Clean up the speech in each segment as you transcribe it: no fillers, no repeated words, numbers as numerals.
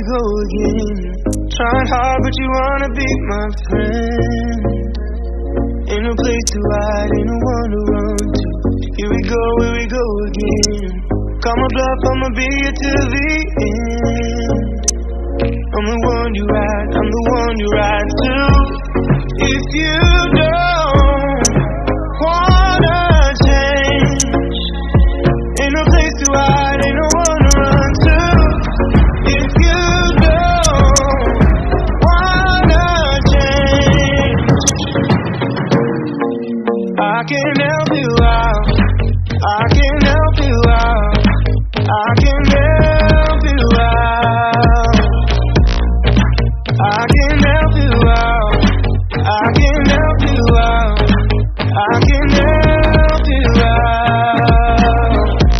go again. Trying hard, but you wanna be my friend. Ain't no place to hide, ain't no one to run to. Here we go again. Call my bluff, I'ma be here till the end. I'm the one you ride, I'm the one you ride to. If you don't wanna change, ain't no place to hide, ain't no one to run to. If you don't wanna change, I can help you out, I can help you out, I can help you out, I can help you out, I can help you out, I can help you out.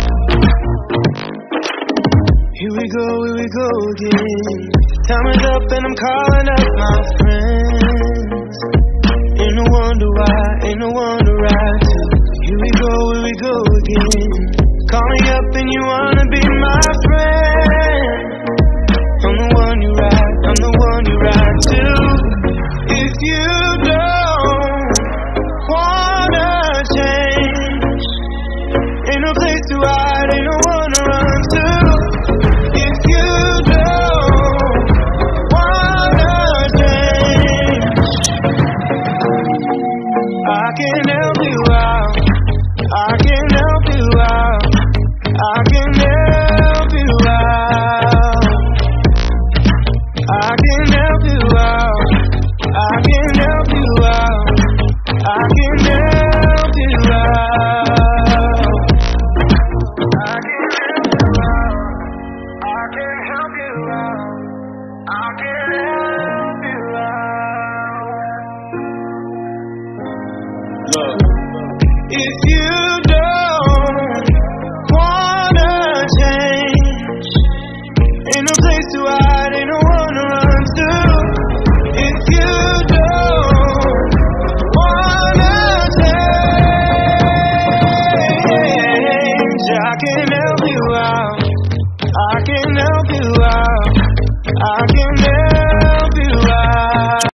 Here we go again. Time is up and I'm calling up my friends. Ain't no wonder why, ain't no one to ride to. Here we go again. Call me up and you wanna be my friend. I'm the one you ride, I'm the one you ride to. If you don't wanna change, ain't no place to hide, ain't no one to run to. If you don't wanna change, I can help you out, I can help you out, I can help you out, I can help you out, I can help you out, I can help you out, I can help you out, I can help you out, I can help you out. Look, if